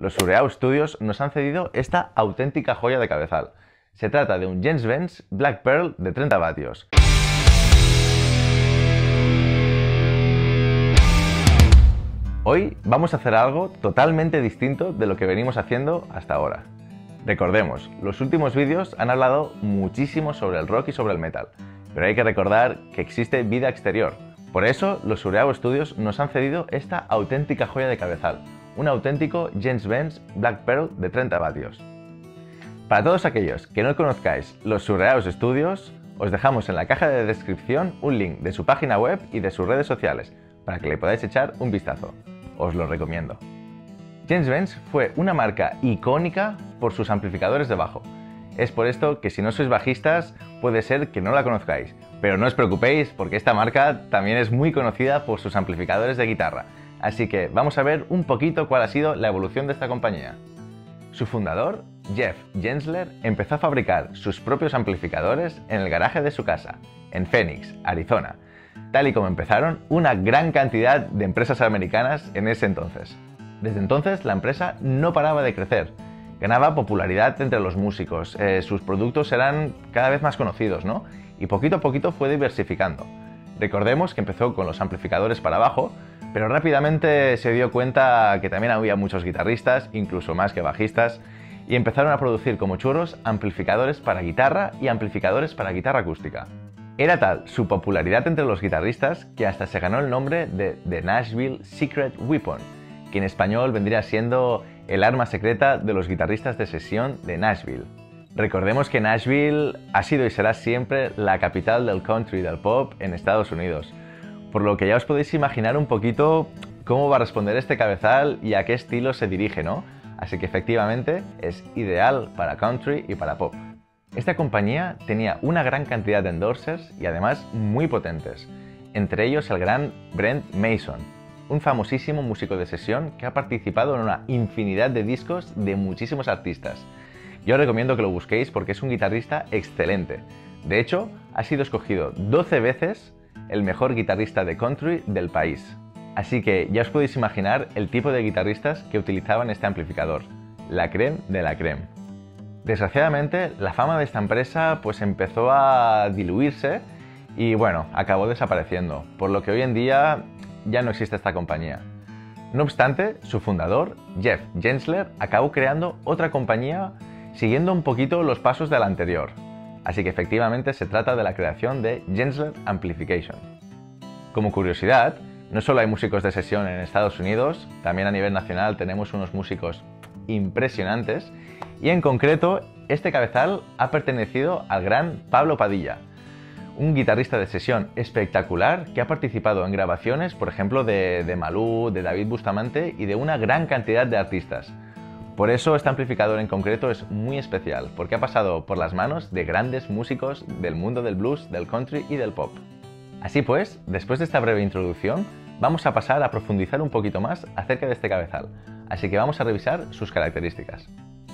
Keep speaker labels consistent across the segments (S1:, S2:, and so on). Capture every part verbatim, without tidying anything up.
S1: los Surreau Studios nos han cedido esta auténtica joya de cabezal. Se trata de un Jens-Benz Black Pearl de treinta vatios. Hoy vamos a hacer algo totalmente distinto de lo que venimos haciendo hasta ahora. Recordemos, los últimos vídeos han hablado muchísimo sobre el rock y sobre el metal, pero hay que recordar que existe vida exterior. Por eso, los Surreau Studios nos han cedido esta auténtica joya de cabezal, un auténtico Jens-Benz Black Pearl de treinta vatios. Para todos aquellos que no conozcáis los Surreau Studios, os dejamos en la caja de descripción un link de su página web y de sus redes sociales, para que le podáis echar un vistazo. Os lo recomiendo. Jens-Benz fue una marca icónica por sus amplificadores de bajo. Es por esto que si no sois bajistas puede ser que no la conozcáis, pero no os preocupéis porque esta marca también es muy conocida por sus amplificadores de guitarra. Así que vamos a ver un poquito cuál ha sido la evolución de esta compañía. Su fundador, Jeff Gensler, empezó a fabricar sus propios amplificadores en el garaje de su casa, en Phoenix, Arizona, tal y como empezaron una gran cantidad de empresas americanas en ese entonces. Desde entonces la empresa no paraba de crecer, ganaba popularidad entre los músicos, eh, sus productos eran cada vez más conocidos, ¿no? Y poquito a poquito fue diversificando. Recordemos que empezó con los amplificadores para bajo, pero rápidamente se dio cuenta que también había muchos guitarristas, incluso más que bajistas, y empezaron a producir como churros amplificadores para guitarra y amplificadores para guitarra acústica. Era tal su popularidad entre los guitarristas que hasta se ganó el nombre de The Nashville Secret Weapon, que en español vendría siendo el arma secreta de los guitarristas de sesión de Nashville. Recordemos que Nashville ha sido y será siempre la capital del country y del pop en Estados Unidos, por lo que ya os podéis imaginar un poquito cómo va a responder este cabezal y a qué estilo se dirige, ¿no? Así que efectivamente es ideal para country y para pop. Esta compañía tenía una gran cantidad de endorsers y además muy potentes, entre ellos el gran Brent Mason, un famosísimo músico de sesión que ha participado en una infinidad de discos de muchísimos artistas. Yo os recomiendo que lo busquéis porque es un guitarrista excelente. De hecho, ha sido escogido doce veces el mejor guitarrista de country del país. Así que ya os podéis imaginar el tipo de guitarristas que utilizaban este amplificador, la crème de la crème. Desgraciadamente, la fama de esta empresa pues empezó a diluirse y bueno, acabó desapareciendo, por lo que hoy en día ya no existe esta compañía. No obstante, su fundador, Jeff Gensler, acabó creando otra compañía siguiendo un poquito los pasos de la anterior. Así que efectivamente se trata de la creación de Gensler Amplification. Como curiosidad, no solo hay músicos de sesión en Estados Unidos, también a nivel nacional tenemos unos músicos impresionantes y en concreto este cabezal ha pertenecido al gran Pablo Padilla, un guitarrista de sesión espectacular que ha participado en grabaciones, por ejemplo, de, de Malú, de David Bustamante y de una gran cantidad de artistas. Por eso este amplificador en concreto es muy especial, porque ha pasado por las manos de grandes músicos del mundo del blues, del country y del pop. Así pues, después de esta breve introducción, vamos a pasar a profundizar un poquito más acerca de este cabezal, así que vamos a revisar sus características.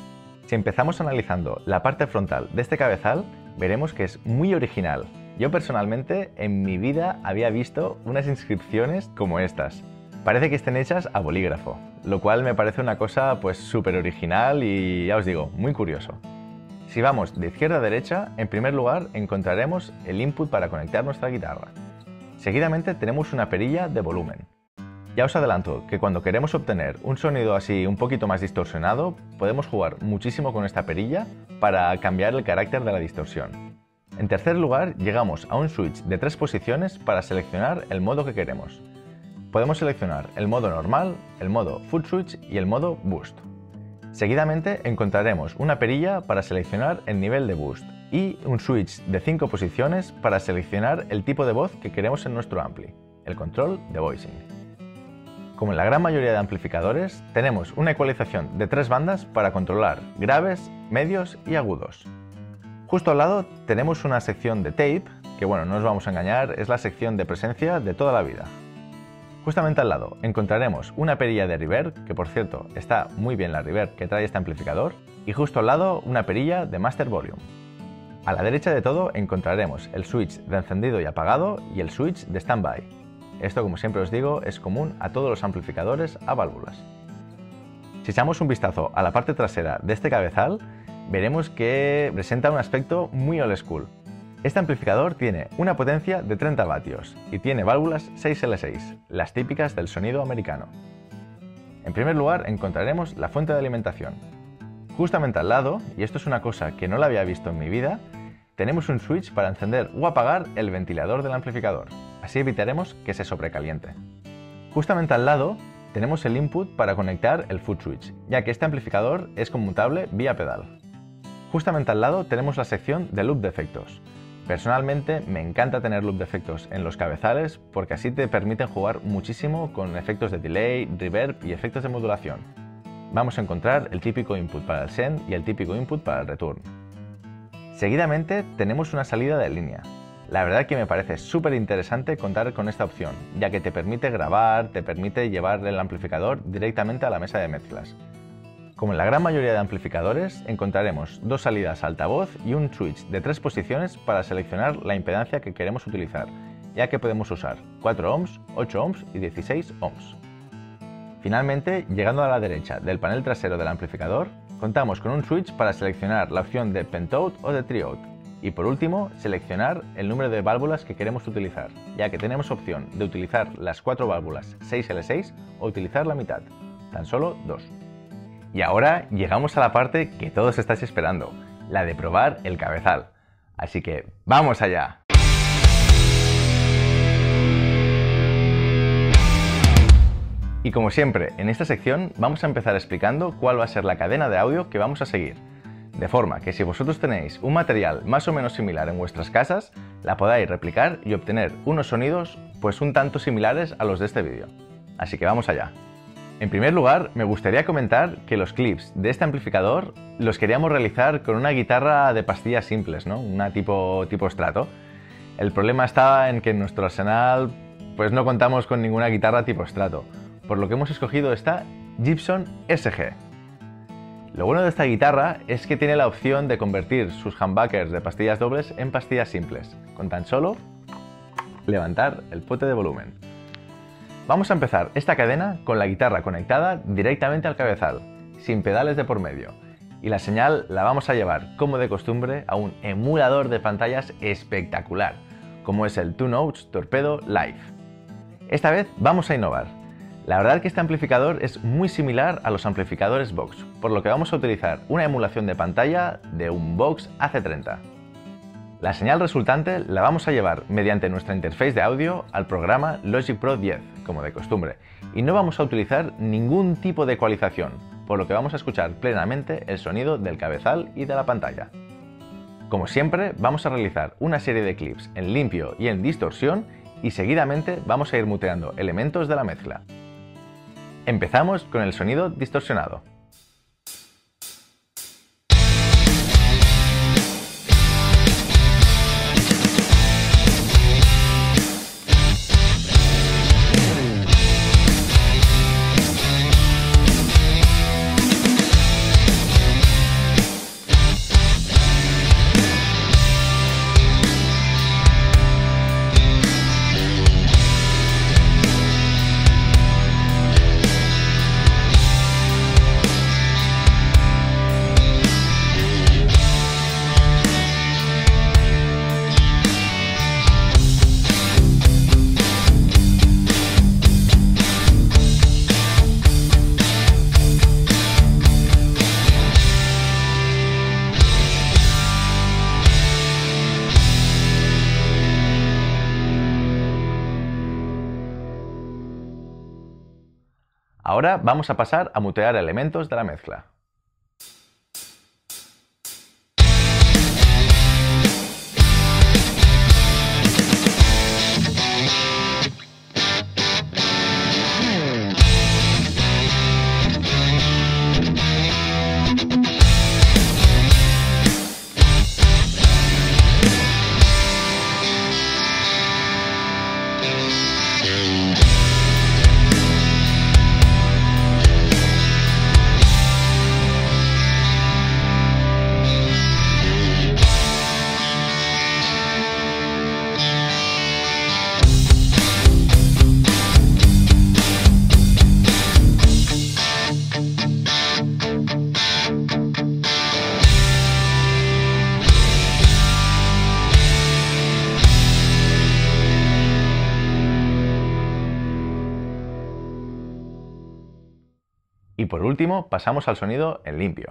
S1: Si empezamos analizando la parte frontal de este cabezal, veremos que es muy original. Yo personalmente en mi vida había visto unas inscripciones como estas. Parece que estén hechas a bolígrafo, lo cual me parece una cosa pues súper original y ya os digo, muy curioso. Si vamos de izquierda a derecha, en primer lugar encontraremos el input para conectar nuestra guitarra. Seguidamente tenemos una perilla de volumen. Ya os adelanto que cuando queremos obtener un sonido así un poquito más distorsionado, podemos jugar muchísimo con esta perilla para cambiar el carácter de la distorsión. En tercer lugar, llegamos a un switch de tres posiciones para seleccionar el modo que queremos. Podemos seleccionar el modo normal, el modo full switch y el modo boost. Seguidamente encontraremos una perilla para seleccionar el nivel de boost y un switch de cinco posiciones para seleccionar el tipo de voz que queremos en nuestro ampli, el control de voicing. Como en la gran mayoría de amplificadores, tenemos una ecualización de tres bandas para controlar graves, medios y agudos. Justo al lado tenemos una sección de tape, que bueno, no os vamos a engañar, es la sección de presencia de toda la vida. Justamente al lado encontraremos una perilla de reverb, que por cierto está muy bien la reverb que trae este amplificador, y justo al lado una perilla de master volume. A la derecha de todo encontraremos el switch de encendido y apagado y el switch de standby. Esto, como siempre os digo, es común a todos los amplificadores a válvulas. Si echamos un vistazo a la parte trasera de este cabezal, veremos que presenta un aspecto muy old school. Este amplificador tiene una potencia de treinta vatios y tiene válvulas seis L seis, las típicas del sonido americano. En primer lugar encontraremos la fuente de alimentación. Justamente al lado, y esto es una cosa que no la había visto en mi vida, tenemos un switch para encender o apagar el ventilador del amplificador, así evitaremos que se sobrecaliente. Justamente al lado tenemos el input para conectar el foot switch, ya que este amplificador es conmutable vía pedal. Justamente al lado tenemos la sección de loop de efectos. Personalmente me encanta tener loop de efectos en los cabezales porque así te permiten jugar muchísimo con efectos de delay, reverb y efectos de modulación. Vamos a encontrar el típico input para el send y el típico input para el return. Seguidamente tenemos una salida de línea. La verdad que me parece súper interesante contar con esta opción, ya que te permite grabar, te permite llevar el amplificador directamente a la mesa de mezclas. Como en la gran mayoría de amplificadores, encontraremos dos salidas altavoz y un switch de tres posiciones para seleccionar la impedancia que queremos utilizar, ya que podemos usar cuatro ohms, ocho ohms y dieciséis ohms. Finalmente, llegando a la derecha del panel trasero del amplificador, contamos con un switch para seleccionar la opción de pentout o de triout. Y por último, seleccionar el número de válvulas que queremos utilizar, ya que tenemos opción de utilizar las cuatro válvulas seis L seis o utilizar la mitad, tan solo dos. Y ahora llegamos a la parte que todos estáis esperando, la de probar el cabezal. Así que ¡vamos allá! Y como siempre, en esta sección vamos a empezar explicando cuál va a ser la cadena de audio que vamos a seguir. De forma que si vosotros tenéis un material más o menos similar en vuestras casas, la podáis replicar y obtener unos sonidos pues un tanto similares a los de este vídeo. Así que vamos allá. En primer lugar, me gustaría comentar que los clips de este amplificador los queríamos realizar con una guitarra de pastillas simples, ¿no? Una tipo, tipo Strato. El problema estaba en que en nuestro arsenal pues no contamos con ninguna guitarra tipo Strato, por lo que hemos escogido esta Gibson S G. Lo bueno de esta guitarra es que tiene la opción de convertir sus humbuckers de pastillas dobles en pastillas simples, con tan solo levantar el pote de volumen. Vamos a empezar esta cadena con la guitarra conectada directamente al cabezal, sin pedales de por medio, y la señal la vamos a llevar, como de costumbre, a un emulador de pantallas espectacular, como es el Two Notes Torpedo Live. Esta vez vamos a innovar. La verdad que este amplificador es muy similar a los amplificadores Vox, por lo que vamos a utilizar una emulación de pantalla de un Vox A C treinta. La señal resultante la vamos a llevar mediante nuestra interface de audio al programa Logic Pro diez, como de costumbre, y no vamos a utilizar ningún tipo de ecualización, por lo que vamos a escuchar plenamente el sonido del cabezal y de la pantalla. Como siempre, vamos a realizar una serie de clips en limpio y en distorsión y seguidamente vamos a ir muteando elementos de la mezcla. Empezamos con el sonido distorsionado. Ahora vamos a pasar a mutear elementos de la mezcla. por último pasamos al sonido en limpio.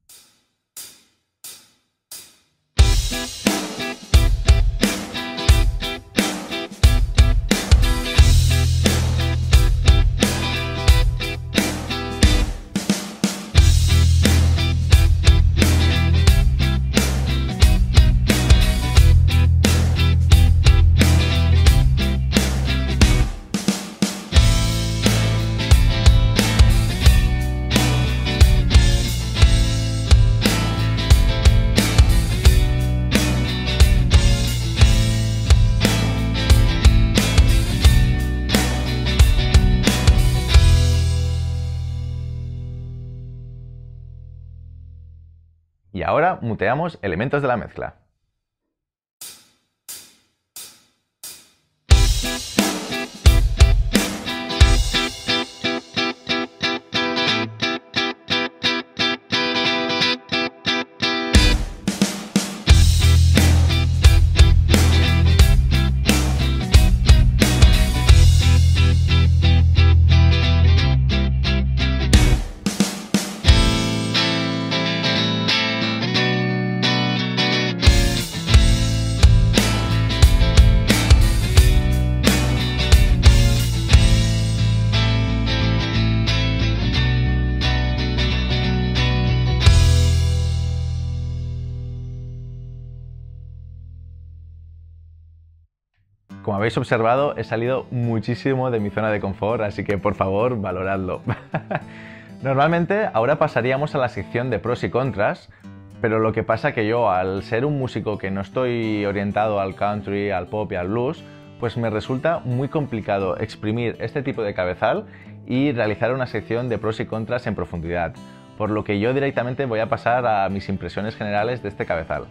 S1: Y ahora muteamos elementos de la mezcla. Como habéis observado, he salido muchísimo de mi zona de confort, así que por favor, valoradlo. Normalmente ahora pasaríamos a la sección de pros y contras, pero lo que pasa que yo, al ser un músico que no estoy orientado al country, al pop y al blues, pues me resulta muy complicado exprimir este tipo de cabezal y realizar una sección de pros y contras en profundidad, por lo que yo directamente voy a pasar a mis impresiones generales de este cabezal.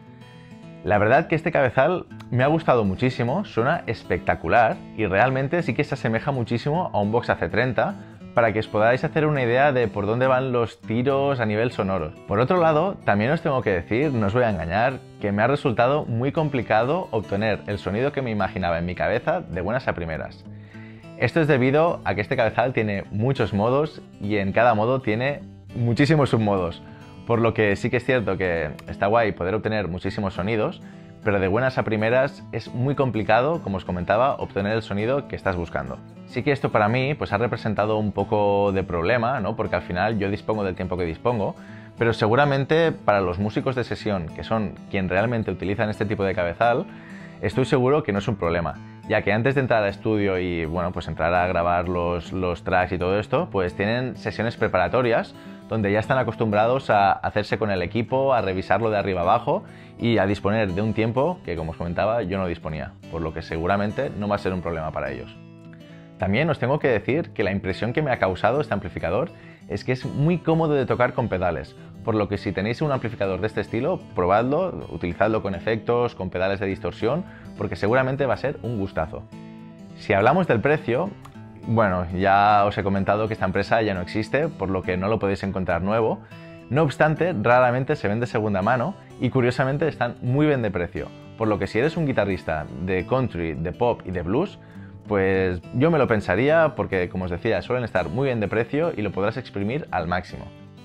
S1: La verdad que este cabezal me ha gustado muchísimo, suena espectacular y realmente sí que se asemeja muchísimo a un Vox A C treinta para que os podáis hacer una idea de por dónde van los tiros a nivel sonoro. Por otro lado, también os tengo que decir, no os voy a engañar, que me ha resultado muy complicado obtener el sonido que me imaginaba en mi cabeza de buenas a primeras. Esto es debido a que este cabezal tiene muchos modos y en cada modo tiene muchísimos submodos. Por lo que sí que es cierto que está guay poder obtener muchísimos sonidos, pero de buenas a primeras es muy complicado, como os comentaba, obtener el sonido que estás buscando. Sí que esto para mí pues ha representado un poco de problema, ¿no? Porque al final yo dispongo del tiempo que dispongo, pero seguramente para los músicos de sesión, que son quien realmente utilizan este tipo de cabezal, estoy seguro que no es un problema, ya que antes de entrar al estudio y bueno, pues entrar a grabar los, los tracks y todo esto, pues tienen sesiones preparatorias donde ya están acostumbrados a hacerse con el equipo, a revisarlo de arriba abajo y a disponer de un tiempo que, como os comentaba, yo no disponía, por lo que seguramente no va a ser un problema para ellos. También os tengo que decir que la impresión que me ha causado este amplificador es que es muy cómodo de tocar con pedales, por lo que si tenéis un amplificador de este estilo, probadlo, utilizadlo con efectos, con pedales de distorsión, porque seguramente va a ser un gustazo. Si hablamos del precio, bueno, ya os he comentado que esta empresa ya no existe, por lo que no lo podéis encontrar nuevo. No obstante, raramente se vende segunda mano y curiosamente están muy bien de precio, por lo que si eres un guitarrista de country, de pop y de blues, pues yo me lo pensaría porque, como os decía, suelen estar muy bien de precio y lo podrás exprimir al máximo.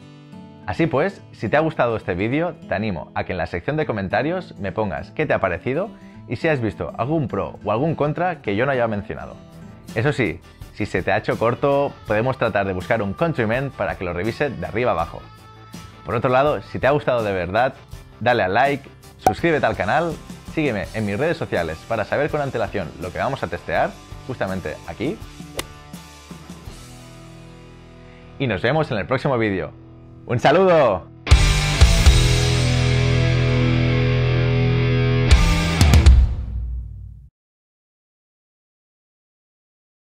S1: Así pues, si te ha gustado este vídeo, te animo a que en la sección de comentarios me pongas qué te ha parecido y si has visto algún pro o algún contra que yo no haya mencionado. Eso sí, si se te ha hecho corto, podemos tratar de buscar un countryman para que lo revise de arriba abajo. Por otro lado, si te ha gustado de verdad, dale al like, suscríbete al canal, sígueme en mis redes sociales para saber con antelación lo que vamos a testear, justamente aquí. Y nos vemos en el próximo vídeo. ¡Un saludo!